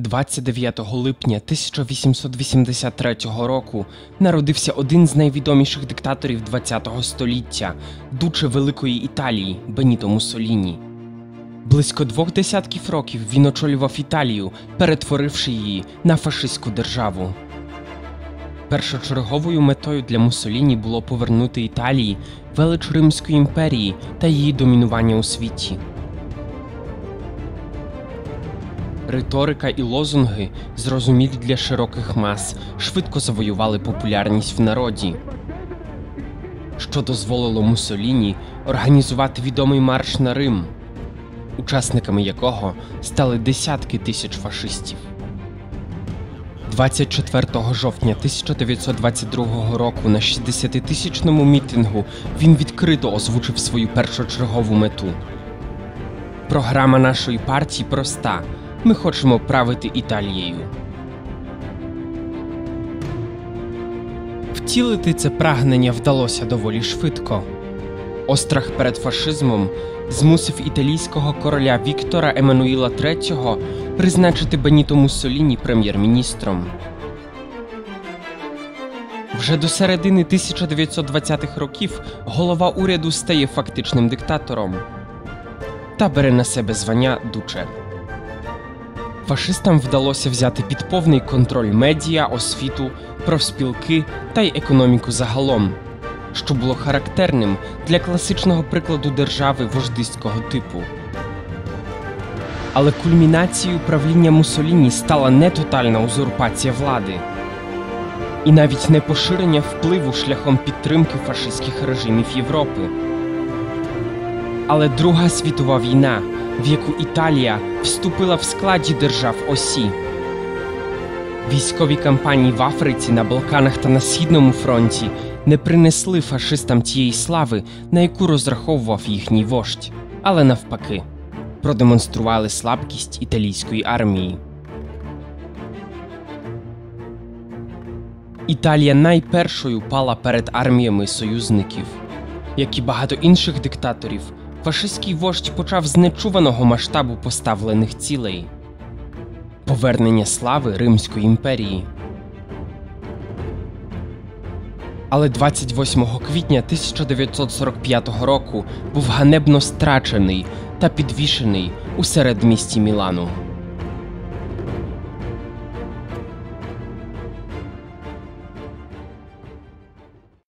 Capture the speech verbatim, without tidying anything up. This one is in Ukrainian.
двадцять дев'ятого липня тисяча вісімсот вісімдесят третього року народився один з найвідоміших диктаторів ХХ століття – дуче Великої Італії Беніто Муссоліні. Близько двох десятків років він очолював Італію, перетворивши її на фашистську державу. Першочерговою метою для Муссоліні було повернути Італії велич Римської імперії та її домінування у світі. Риторика і лозунги, зрозумілі для широких мас, швидко завоювали популярність в народі, що дозволило Муссоліні організувати відомий марш на Рим, учасниками якого стали десятки тисяч фашистів. двадцять четвертого жовтня тисяча дев'ятсот двадцять другого року на шістдесятитисячному мітингу він відкрито озвучив свою першочергову мету. Програма нашої партії проста – ми хочемо правити Італією. Втілити це прагнення вдалося доволі швидко. Острах перед фашизмом змусив італійського короля Віктора Еммануїла третього призначити Беніто Муссоліні прем'єр-міністром. Вже до середини тисяча дев'ятсот двадцятих років голова уряду стає фактичним диктатором та бере на себе звання дуче. Фашистам вдалося взяти під повний контроль медіа, освіту, профспілки та й економіку загалом, що було характерним для класичного прикладу держави вождиського типу. Але кульмінацією правління Муссоліні стала не тотальна узурпація влади, і навіть не поширення впливу шляхом підтримки фашистських режимів Європи, але Друга світова війна, в яку Італія вступила в складі держав Осі. Військові кампанії в Африці, на Балканах та на Східному фронті не принесли фашистам тієї слави, на яку розраховував їхній вождь, але навпаки, продемонстрували слабкість італійської армії. Італія найпершою пала перед арміями союзників. Як і багато інших диктаторів, фашистський вождь почав з нечуваного масштабу поставлених цілей – повернення слави Римської імперії. Але двадцять восьмого квітня тисяча дев'ятсот сорок п'ятого року був ганебно страчений та підвішений у середмісті Мілану.